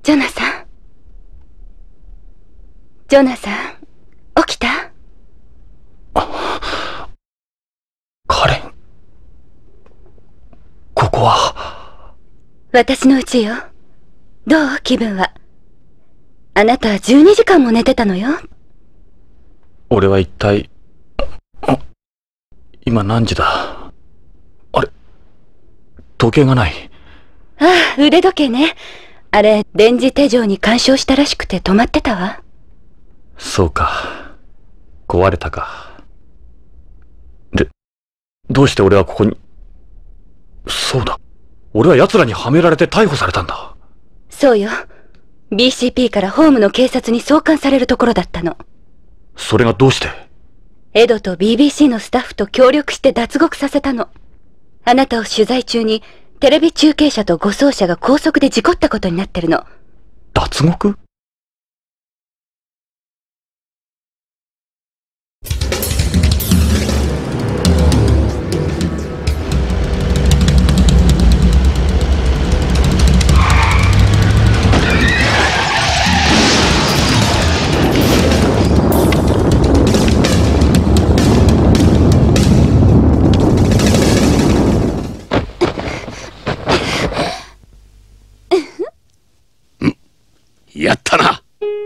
ジョナサン。ジョナサン、起きた？ カレン。ここは？ 私の家よ。どう気分は？あなたは12時間も寝てたのよ。 俺は一体、今何時だ？あれ？時計がない。 ああ、腕時計ね。あれ、電磁手錠に干渉したらしくて止まってたわ。 そうか。壊れたか。で、どうして俺はここに。そうだ。俺は奴らにはめられて逮捕されたんだ。 そうよ。BCP からホームの警察に送還されるところだったの。 それがどうして？ エドと BBC のスタッフと協力して脱獄させたの。あなたを取材中にテレビ中継車と護送車が高速で事故ったことになってるの。 脱獄？ やったな。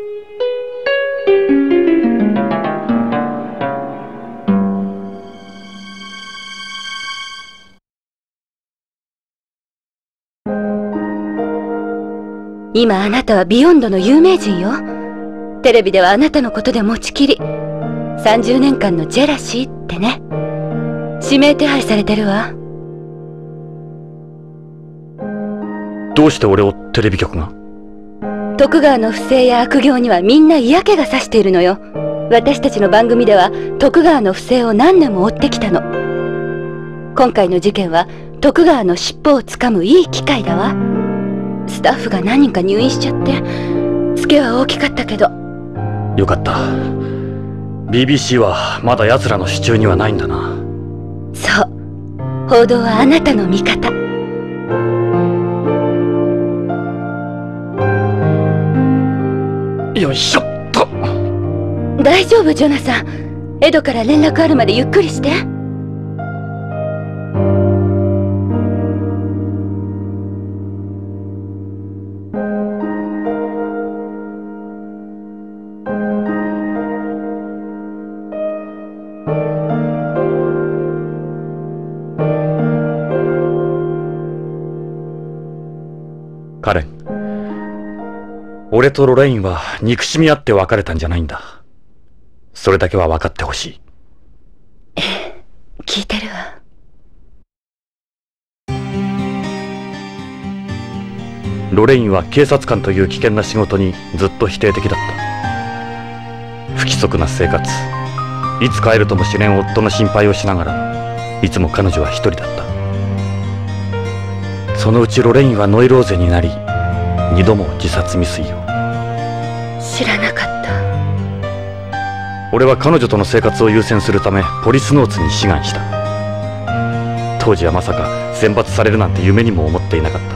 今あなたはビヨンドの有名人よ。テレビではあなたのことで持ちきり。30年間のジェラシーってね。指名手配されてるわ。 どうして俺をテレビ局が？ 徳川の不正や悪行にはみんな嫌気がさしているのよ。私たちの番組では徳川の不正を何年も追ってきたの。今回の事件は徳川の尻尾をつかむいい機会だわ。スタッフが何人か入院しちゃってツケは大きかったけど。 よかった。 BBC はまだ奴らの手中にはないんだな。 そう、報道はあなたの味方。 よいしょっと。 大丈夫ジョナサン。エドから連絡あるまでゆっくりして。 カレン、俺とロレインは憎しみ合って別れたんじゃないんだ。それだけは分かってほしい。 ええ、聞いてるわ。 ロレインは警察官という危険な仕事にずっと否定的だった。不規則な生活、いつ帰るともしれん夫の心配をしながら、いつも彼女は一人だった。そのうちロレインはノイローゼになり、2度も自殺未遂を。 知らなかった。 俺は彼女との生活を優先するためポリスノーツに志願した。当時はまさか選抜されるなんて夢にも思っていなかった。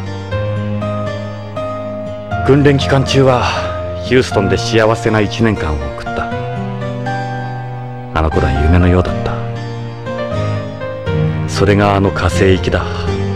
訓練期間中はヒューストンで幸せな1年間を送った。あの頃は夢のようだった。それがあの火星行きだ。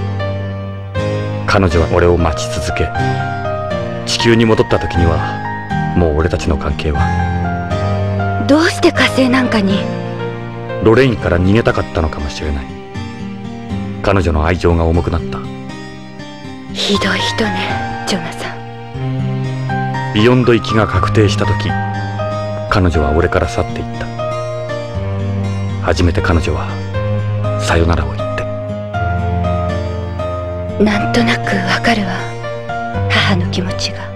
彼女は俺を待ち続け、地球に戻った時にはもう俺たちの関係は。 どうして火星なんかに？ ロレインから逃げたかったのかもしれない。彼女の愛情が重くなった。 ひどい人ね、ジョナサン。 ビヨンド行きが確定した時、彼女は俺から去っていった。初めて彼女はさよならを言って。 なんとなくわかるわ、母の気持ちが。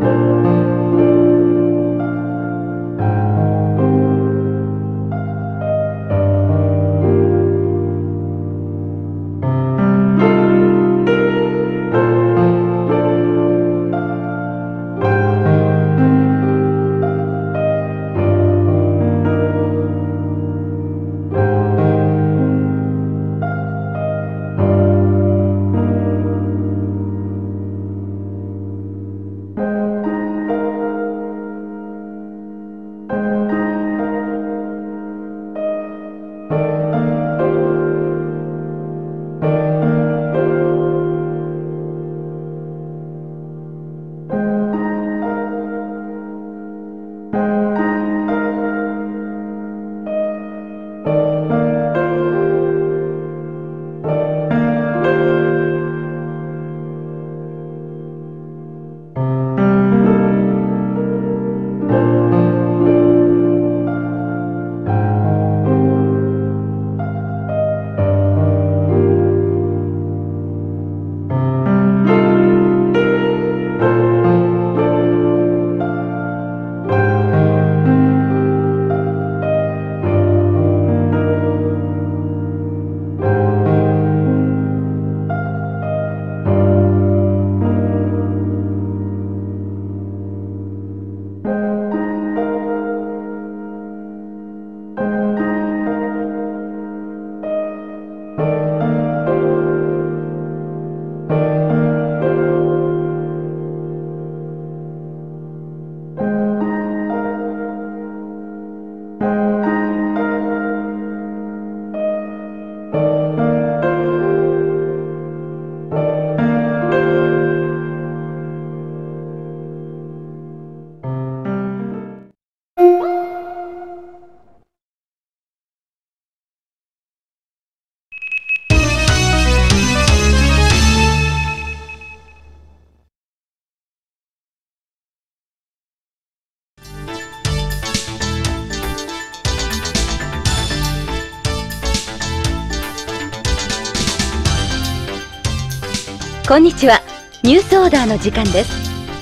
こんにちは。ニュースオーダーの時間です。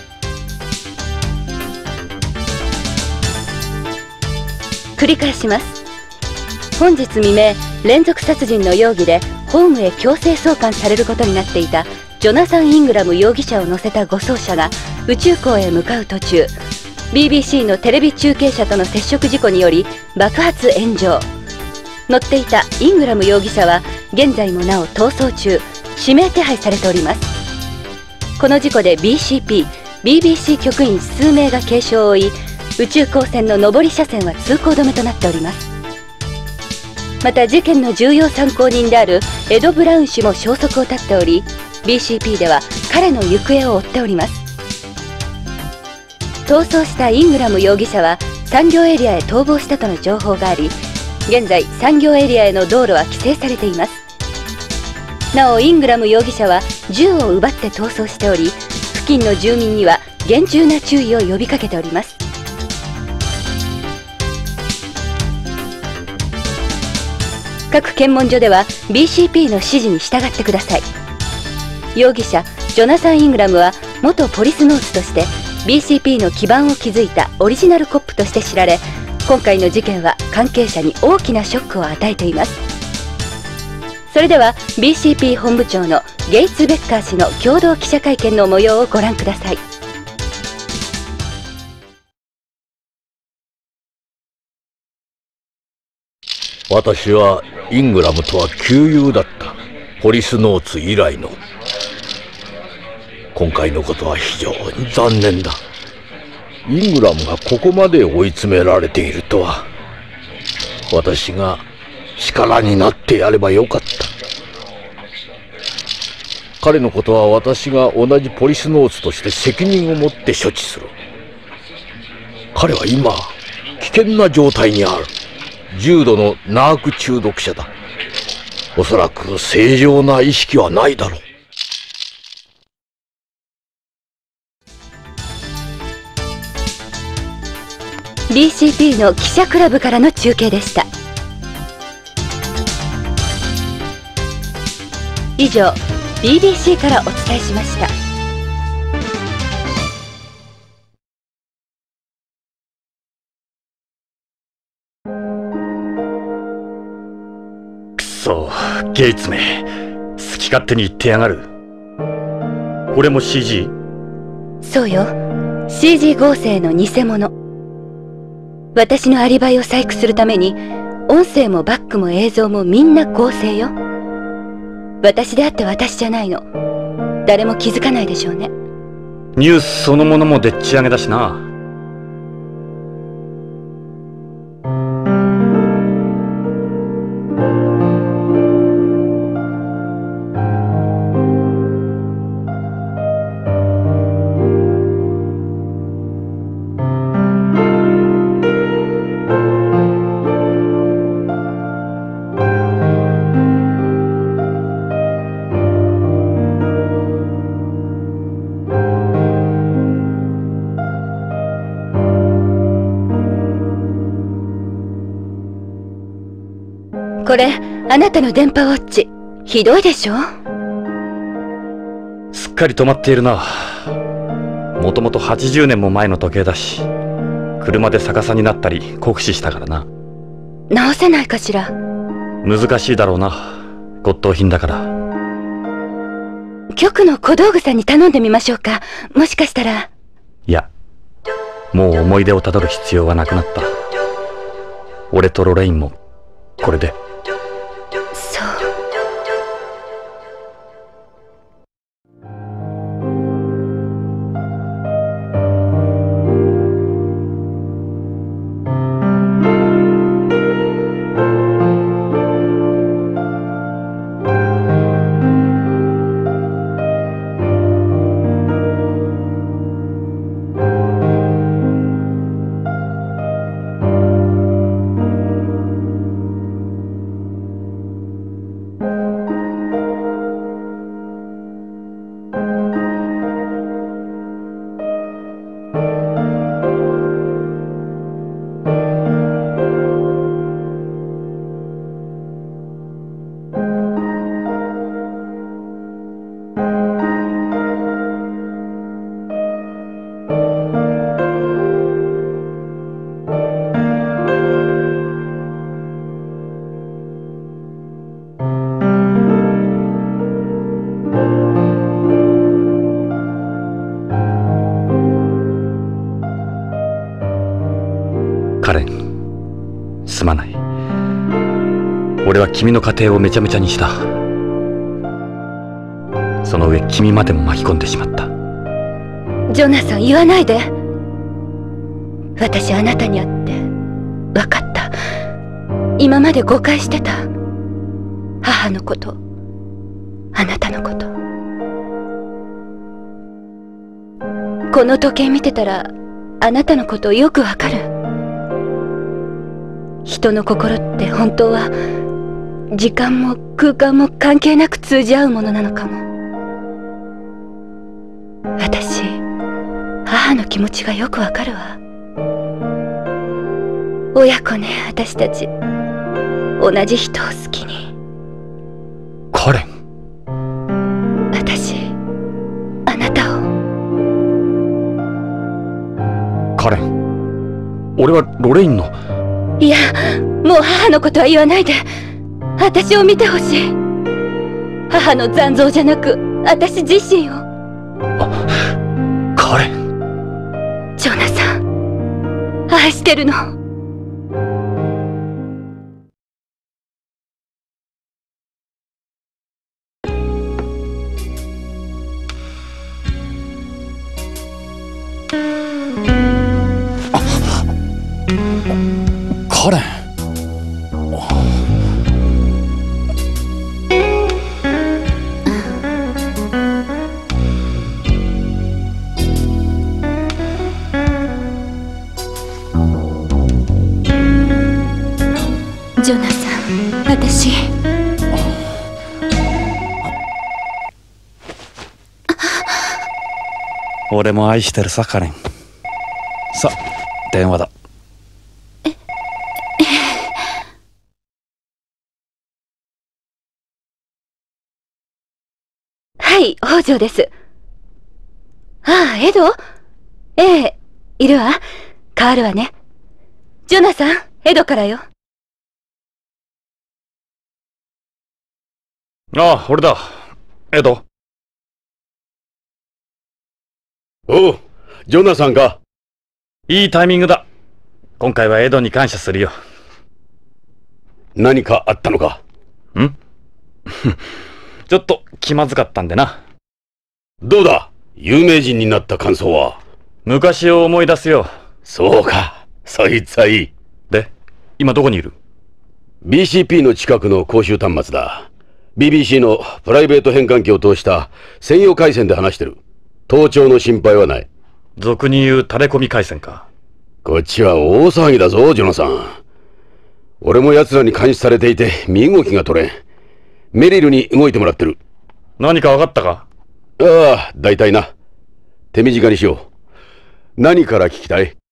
繰り返します。本日未明、連続殺人の容疑でホームへ強制送還されることになっていたジョナサン・イングラム容疑者を乗せた護送車が宇宙港へ向かう途中、 BBC のテレビ中継車との接触事故により爆発炎上。乗っていたイングラム容疑者は現在もなお逃走中、指名手配されております。この事故で BBC 局員数名が軽傷を負い、宇宙港線の上り車線は通行止めとなっております。また事件の重要参考人であるエド・ブラウン氏も消息を絶っており、 BCP では彼の行方を追っております。逃走したイングラム容疑者は産業エリアへ逃亡したとの情報があり、現在産業エリアへの道路は規制されています。なおイングラム容疑者は銃を奪って逃走しており、付近の住民には厳重な注意を呼びかけております。各検問所では BCP の指示に従ってください。容疑者ジョナサン・イングラムは元ポリスノーツとして BCP の基盤を築いたオリジナルコップとして知られ、今回の事件は関係者に大きなショックを与えています。それでは BCP 本部長のゲイツ・ベッカー氏の共同記者会見の模様をご覧ください。 私はイングラムとは旧友だった。ポリスノーツ以来の。今回のことは非常に残念だ。イングラムがここまで追い詰められているとは。私が力になってやればよかった。彼のことは私が同じポリスノーツとして責任を持って処置する。彼は今危険な状態にある。重度のナーク中毒者だ。おそらく正常な意識はないだろう。 BCP の記者クラブからの中継でした。以上 BBC からお伝えしました。 そ、ゲイツめ。好き勝手に言ってやがる。これも CG？ そうよ。CG 合成の偽物。私のアリバイを細工するために、音声もバックも映像もみんな合成よ。私であって私じゃないの。誰も気づかないでしょうね。 ニュースそのものもでっち上げだしな。 これ、あなたの電波ウォッチ。ひどいでしょ？ すっかり止まっているな。もともと80年も前の時計だし、車で逆さになったり酷使したからな。 直せないかしら。 難しいだろうな。骨董品だから。 局の小道具さんに頼んでみましょうか。もしかしたら。 いや、もう思い出をたどる必要はなくなった。俺とロレインもこれで。 そう。 カレン、すまない。俺は君の家庭をめちゃめちゃにした。その上君までも巻き込んでしまった。 ジョナサン、言わないで。私あなたに会って分かった。今まで誤解してた。母のこと、あなたのこと。この時計見てたらあなたのことよくわかる。人の心って本当は時間も空間も関係なく通じ合うものなのかも。私、母の気持ちがよくわかるわ。親子ね、私たち。同じ人を好きに。 カレン。 私、あなたを。 カレン、俺はロレインの。 いや、もう母のことは言わないで。私を見てほしい。母の残像じゃなく、私自身を。 カレン。 ジョナサン、愛してるの。 カレン。 ジョナサン、私。 俺も愛してるさ、カレン。さ、電話だ。 はい、北条です。ああ、エド？ええ、いるわ。変わるわね。ジョナサン、エドからよ。 ああ、俺だ。エド。 おう、ジョナサンか。 いいタイミングだ。今回はエドに感謝するよ。 何かあったのか？ んちょっと気まずかったんでな。 どうだ、有名人になった感想は？ 昔を思い出すよ。 そうか、そいつはいい。 で、今どこにいる？ BCP の近くの公衆端末だ。BBC のプライベート変換器を通した専用回線で話してる。盗聴の心配はない。 俗に言うタレコミ回線か。 こっちは大騒ぎだぞ、ジョナサン。俺も奴らに監視されていて身動きが取れん。メリルに動いてもらってる。 何か分かったか？ ああ、大体な。手短にしよう。何から聞きたい？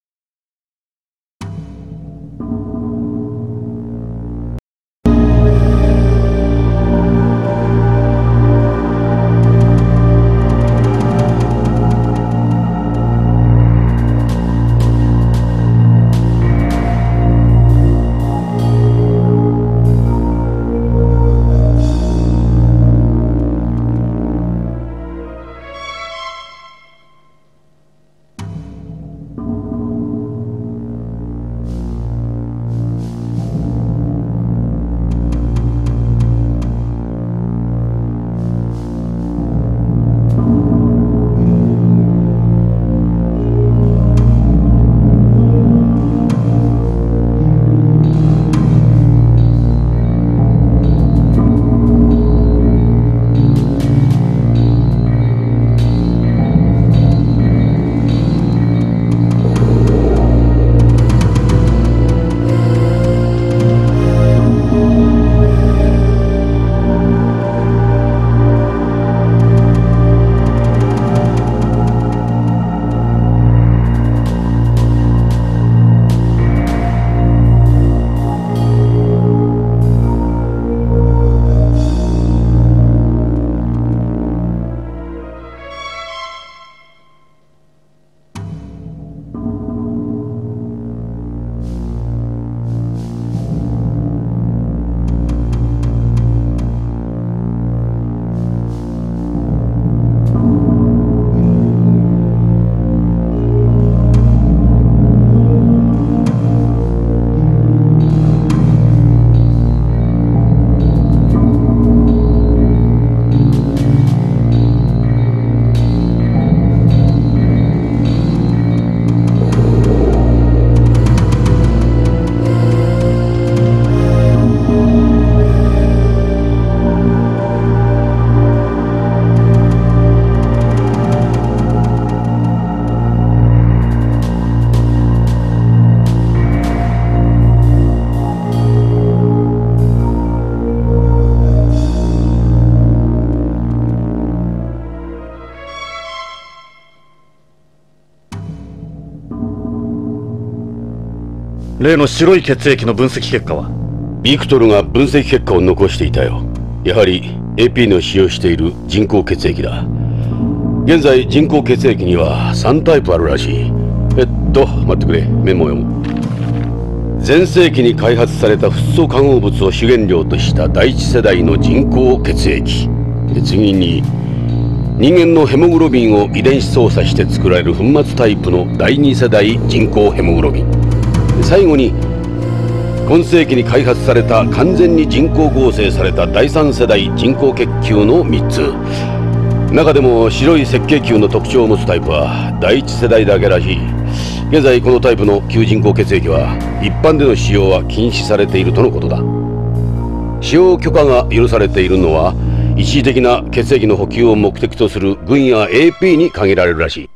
例の白い血液の分析結果は？ ビクトルが分析結果を残していたよ。やはり AP の使用している人工血液だ。現在人工血液には3タイプあるらしい。待ってくれ、メモを読む。前世紀に開発されたフッ素化合物を主原料とした第一世代の人工血液。次に人間のヘモグロビンを遺伝子操作して作られる粉末タイプの第二世代人工ヘモグロビン。最後に今世紀に開発された完全に人工合成された第三世代人工血球の3つ。中でも白い赤血球の特徴を持つタイプは第一世代だけらしい。現在このタイプの旧人工血液は一般での使用は禁止されているとのことだ。使用許可が許されているのは一時的な血液の補給を目的とする軍や AP に限られるらしい。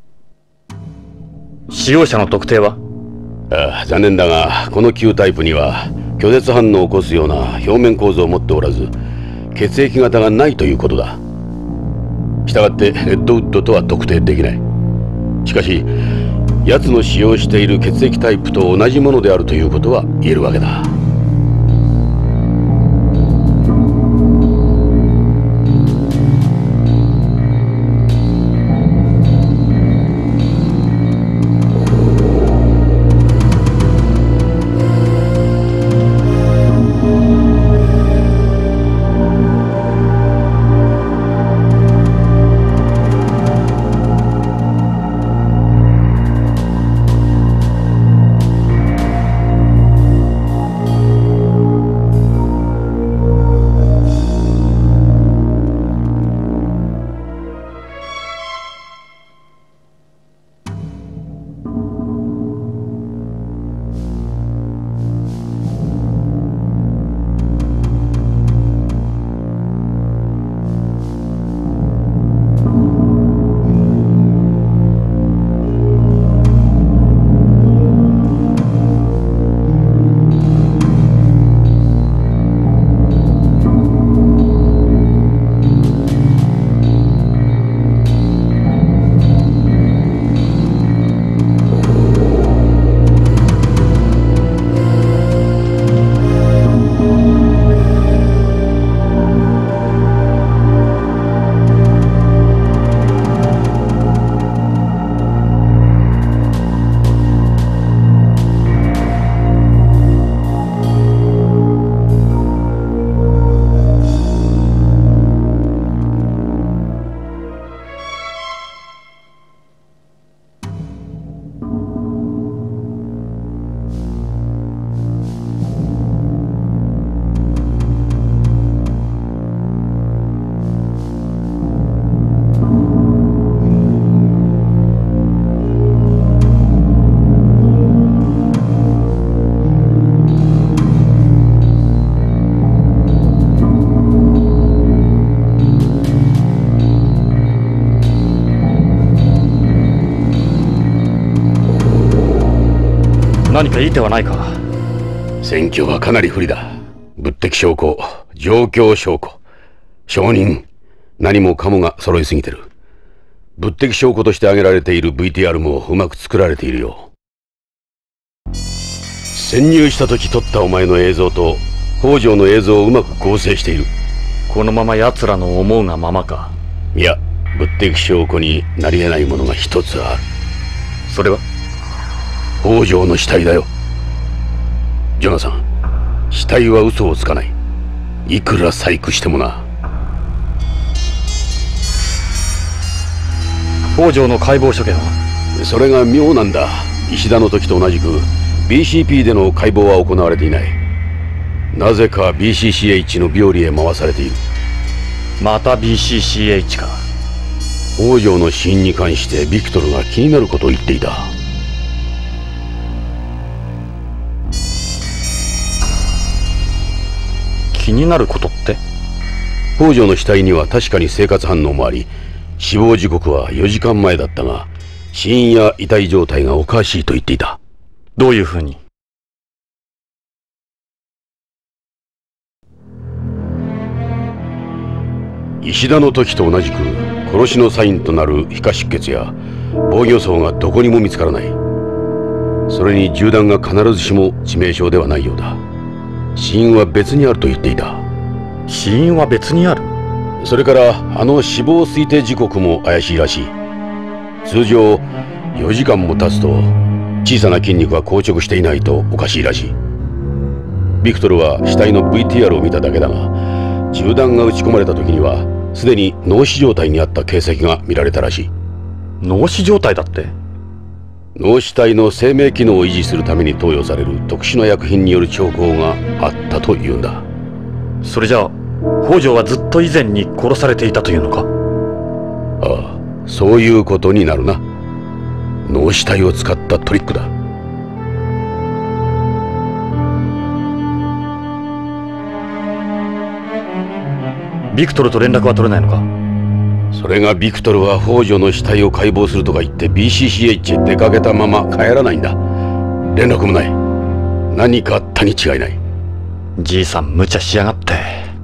使用者の特定は？ 残念だがこの旧タイプには拒絶反応を起こすような表面構造を持っておらず血液型がないということだ。したがってレッドウッドとは特定できない。しかし奴の使用している血液タイプと同じものであるということは言えるわけだ。 何かいい手はないか？ 選挙はかなり不利だ。物的証拠、状況証拠、証人、何もかもが揃いすぎてる。物的証拠として挙げられている VTR もうまく作られているよ。潜入した時撮ったお前の映像と北条の映像をうまく合成している。 このまま奴らの思うがままか？ いや、物的証拠になり得ないものが一つある。 それは北条の死体だよ。ジョナサン、死体は嘘をつかない。いくら細工してもな。 北条の解剖所見は？ それが妙なんだ。石田の時と同じく BCP での解剖は行われていない。なぜか BCCH の病理へ回されている。 また BCCH か。 北条の死因に関してビクトルが気になることを言っていた。 気になることって？ 北条の死体には確かに生活反応もあり、死亡時刻は4時間前だったが、死因や遺体状態がおかしいと言っていた。 どういうふうに？ 石田の時と同じく殺しのサインとなる皮下出血や防御創がどこにも見つからない。それに銃弾が必ずしも致命傷ではないようだ。死因は別にあると言っていた。 死因は別にある？ それからあの死亡推定時刻も怪しいらしい。通常4時間も経つと小さな筋肉が硬直していないとおかしいらしい。ビクトルは死体の VTR を見ただけだが、銃弾が撃ち込まれた時にはすでに脳死状態にあった形跡が見られたらしい。 脳死状態だって？ 脳死体の生命機能を維持するために投与される特殊な薬品による兆候があったというんだ。 それじゃあ北条はずっと以前に殺されていたというのか？ ああ、そういうことになるな。脳死体を使ったトリックだ。 ビクトルと連絡は取れないのか？ それがビクトルは北条の死体を解剖するとか言って BCCH へ出かけたまま帰らないんだ。連絡もない。何かあったに違いない。 じいさん無茶しやがって。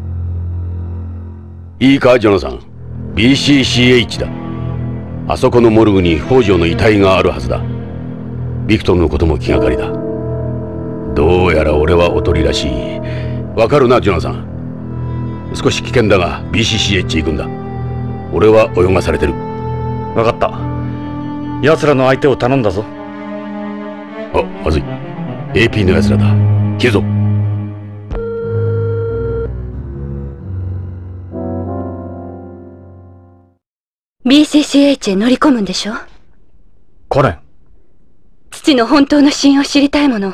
いいかジョナサン、 BCCH だ。あそこのモルグに北条の遺体があるはずだ。ビクトルのことも気がかりだ。どうやら俺はおとりらしい。わかるなジョナサン。少し危険だが BCCH 行くんだ。俺は泳がされてる。 分かった。奴らの相手を頼んだぞ。 あ、まずい。 AP の奴らだ。切るぞ。 BCCH へ乗り込むんでしょ？ カレン。 父の本当の死因を知りたいもの。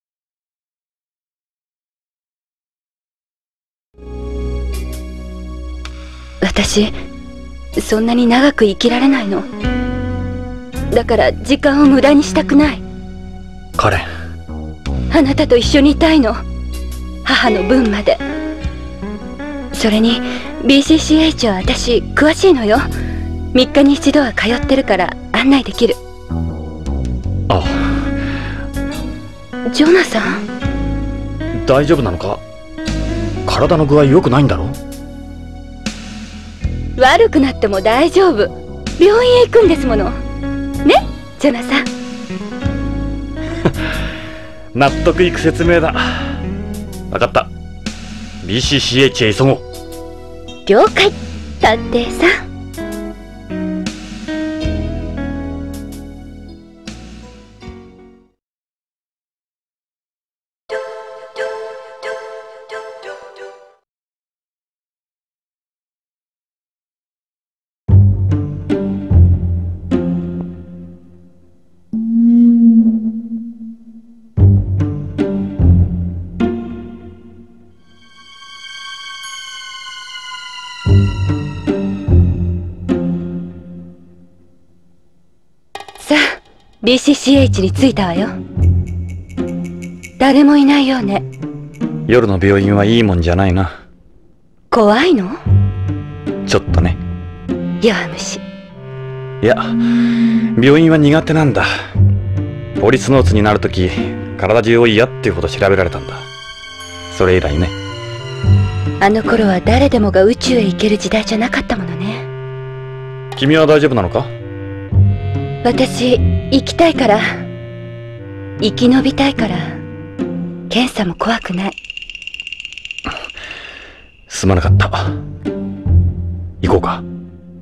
私、そんなに長く生きられないの。だから時間を無駄にしたくない。 カレン。 あなたと一緒にいたいの。母の分まで。それに BCCH は私詳しいのよ。3日に一度は通ってるから案内できる。 あジョナサン、 大丈夫なのか？体の具合良くないんだろ？ 悪くなっても大丈夫。病院へ行くんですものね、ジョナサン。 納得いく説明だ。分かった。 BCCH へ急ごう。 了解、探偵さん。BCCH に着いたわよ。誰もいないようね。 夜の病院はいいもんじゃないな。 怖いの？ ちょっとね。 弱虫。 いや、病院は苦手なんだ。ポリスノーツになるとき体中を嫌っていうほど調べられたんだ。それ以来ね。 あの頃は誰でもが宇宙へ行ける時代じゃなかったものね。 君は大丈夫なのか？ 私生きたいから、生き延びたいから、検査も怖くない。 すまなかった。行こうか。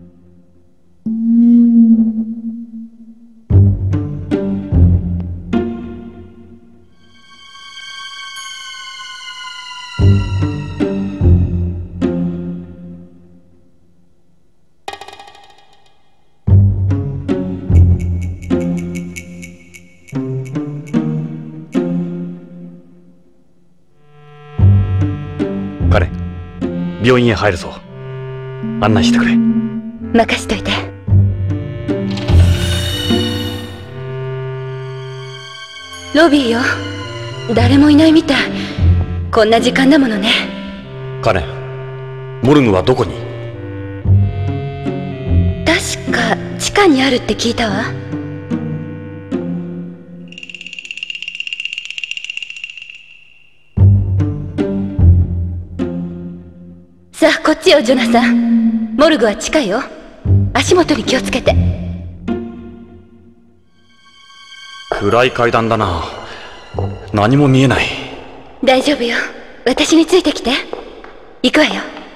彼、病院へ入るぞ。案内してくれ。 任しといて。ロビーよ。誰もいないみたい。こんな時間だものね。 カレン、モルグはどこに？ 確か地下にあるって聞いたわ。さあこっちよ、ジョナサン。モルグは近いよ。足元に気をつけて。 暗い階段だな。何も見えない。 大丈夫よ。私についてきて。行くわよ。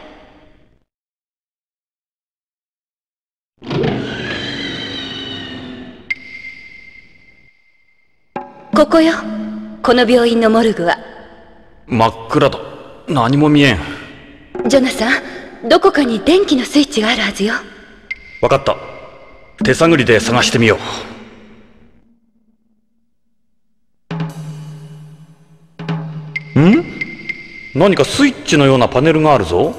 ここよ。この病院のモルグは。 真っ暗だ。何も見えん。 ジョナサン、どこかに電気のスイッチがあるはずよ。 わかった。手探りで探してみよう。ん？何かスイッチのようなパネルがあるぞ。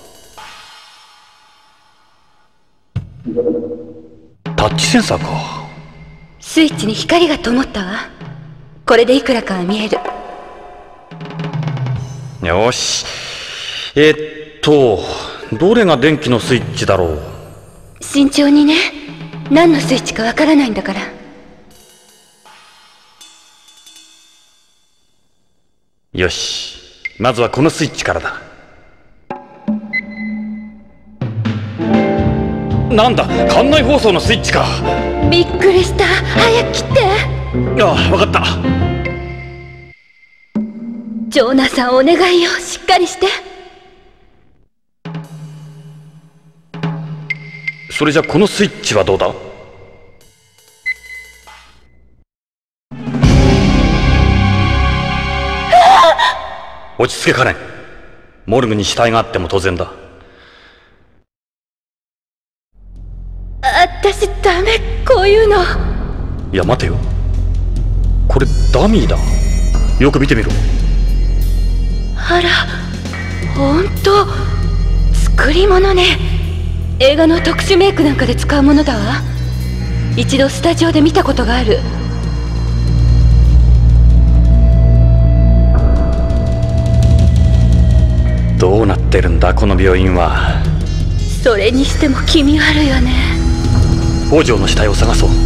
タッチセンサーか。 スイッチに光が灯ったわ。これでいくらかは見える。 よし。どれが電気のスイッチだろう。 慎重にね。何のスイッチかわからないんだから。 よし。まずはこのスイッチからだ。なんだ、館内放送のスイッチか。 びっくりした。早く切って。 ああ、わかった。 ジョナサン、お願いよ。しっかりして。 それじゃこのスイッチはどうだ？落ち着けカレン。モルグに死体があっても当然だ。 私ダメ、こういうの。 いや待てよ、これダミーだ。よく見てみろ。 あら、ほんと作り物ね。映画の特殊メイクなんかで使うものだわ。一度スタジオで見たことがある。 どうなってるんだこの病院は。 それにしても気味悪いわね。 北条の死体を探そう。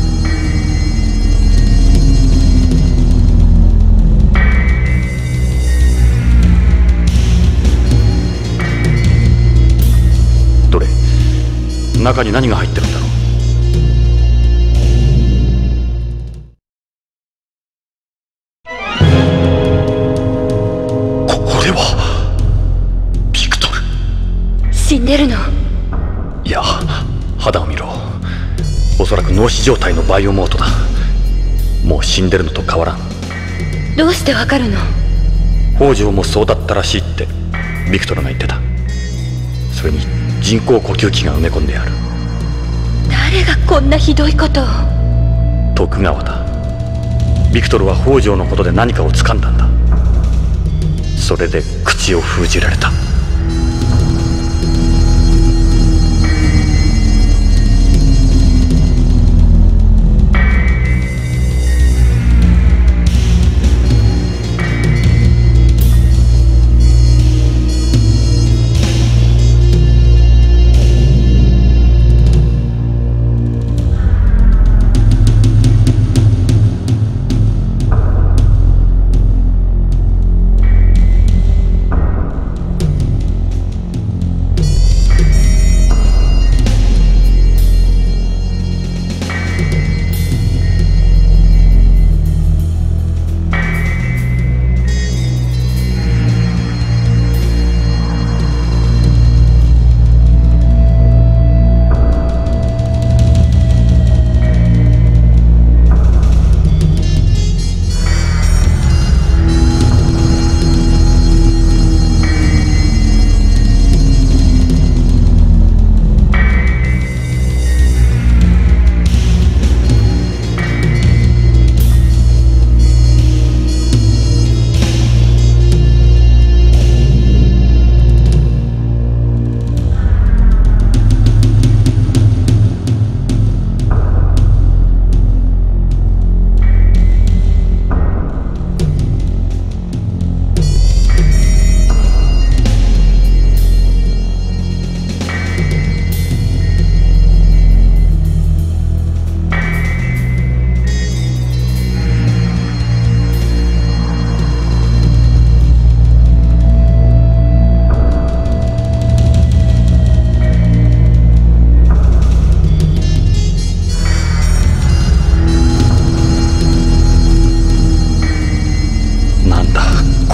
どれ、中に何が入ってるんだろう。これはビクトル。 死んでるの？ いや、肌を見ろ。おそらく脳死状態のバイオモートだ。もう死んでるのと変わらん。 どうしてわかるの？ 北条もそうだったらしいってビクトルが言ってた。それに人工呼吸器が埋め込んである。 誰がこんなひどいことを。 徳川だ。ビクトルは北条のことで何かを掴んだんだ。それで口を封じられた。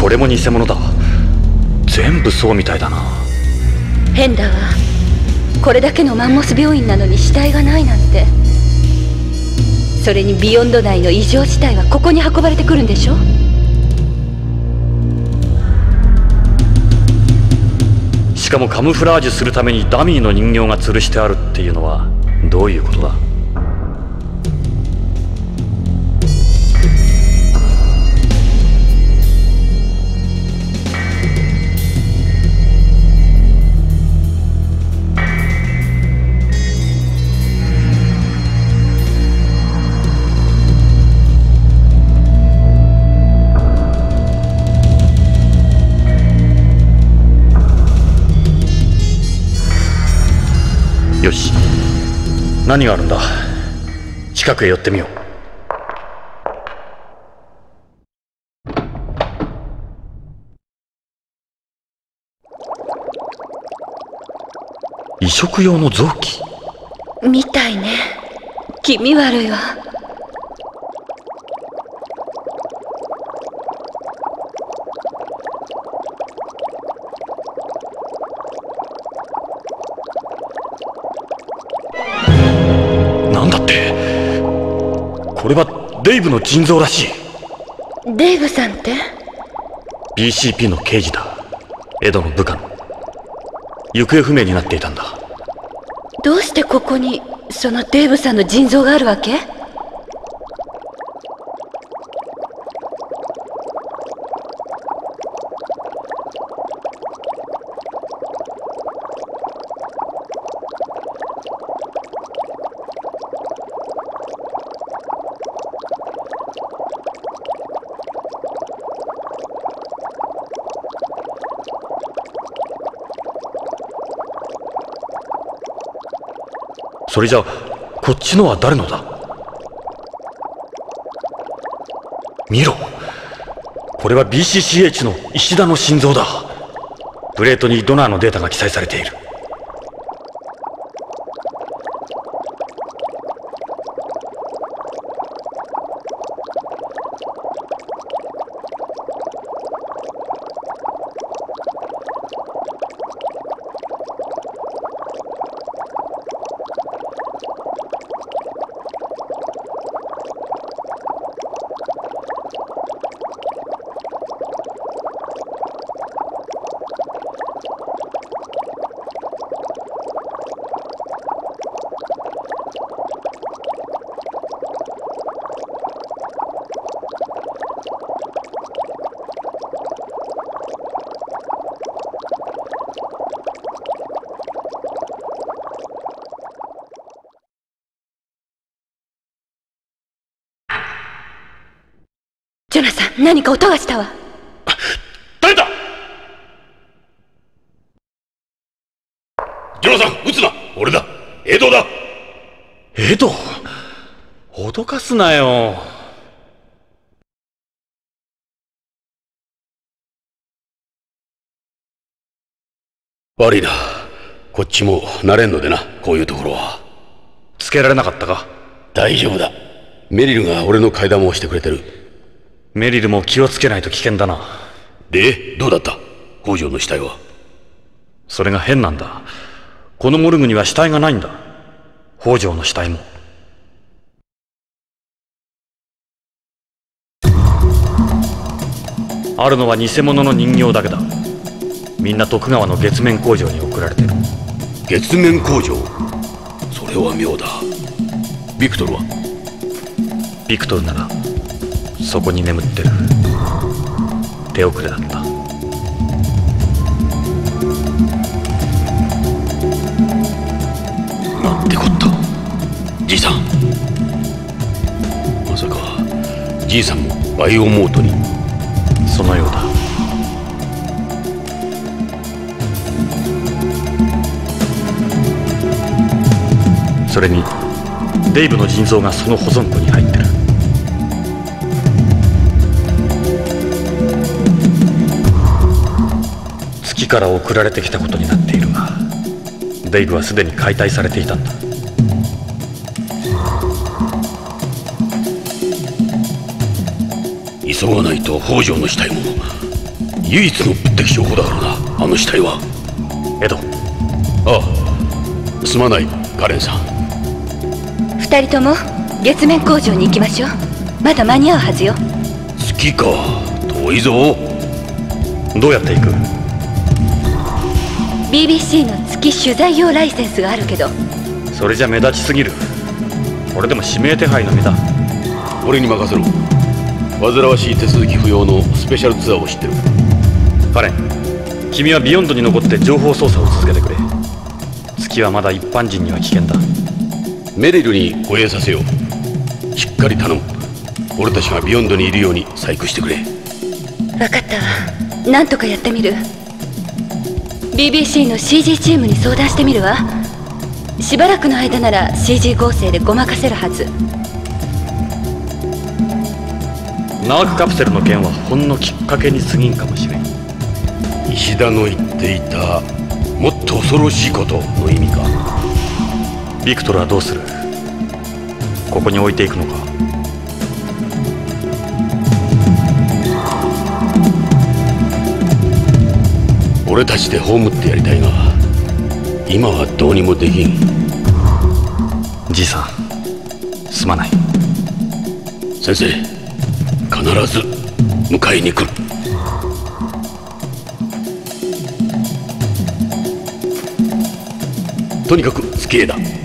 れも偽物だ。全部そうみたいだな。 変だわ。これだけのマンモス病院なのに死体がないなんて。それにビヨンド内の異常死体はここに運ばれてくるんでしょ。 しかもカムフラージュするためにダミーの人形が吊るしてあるっていうのはどういうことだ。よし、何があるんだ。近くへ寄ってみよう。移植用の臓器みたいね。気味悪いわ。 なんだって。これはデイブの腎臓らしい。 デイブさんって？ BCP の刑事だ。エドの部下の。行方不明になっていたんだ。 どうしてここにそのデイブさんの腎臓があるわけ？ それじゃあこっちのは誰のだ。見ろ、これは BCCH の石田の心臓だ。プレートにドナーのデータが記載されている。 ジョナサン、何か音がしたわ。 誰だ。ジョナサン、撃つな。俺だ、エドだ。 エド、脅かすなよ。 悪いな、こっちも慣れんのでな。こういうところはつけられなかったか。 大丈夫だ。メリルが俺の替え玉をしてくれてる。 メリルも気をつけないと危険だな。 で、どうだった北条の死体は。 それが変なんだ。このモルグには死体がないんだ。北条の死体も。あるのは偽物の人形だけだ。みんな徳川の月面工場に送られてる。 月面工場、それは妙だ。ビクトルは？ ビクトルならそこに眠ってる。手遅れだった。 なんてこった。じいさん、まさかじいさんもバイオモートに？ そのようだ。それにデイブの腎臓がその保存庫に入ってる。月から送られてきたことになっているが、デイブはすでに解体されていたんだ。 急がないと北条の死体も。 唯一の物的証拠だからな、あの死体は。 エド。 ああ、すまないカレンさん。 二人とも月面工場に行きましょう。まだ間に合うはずよ。 月か、遠いぞ。 どうやって行く？ BBC の月取材用ライセンスがあるけど。 それじゃ目立ちすぎる。これでも指名手配の身だ。 俺に任せろ。煩わしい手続き不要のスペシャルツアーを知ってる。 カレン、君はビヨンドに残って情報操作を続けてくれ。月はまだ一般人には危険だ。 メリルに護衛させよう。しっかり頼む。俺たちがビヨンドにいるように細工してくれ。 分かったわ。なんとかやってみる。 BBC の CG チームに相談してみるわ。しばらくの間なら CG 合成でごまかせるはず。 ナークカプセルの件はほんのきっかけに過ぎんかもしれん。 石田の言っていたもっと恐ろしいことの意味か。 ビクトルはどうする？ここに置いていくのか？ 俺たちで葬ってやりたいが、今はどうにもできん。 じいさん、すまない。 先生、必ず迎えに来る。とにかく月へだ。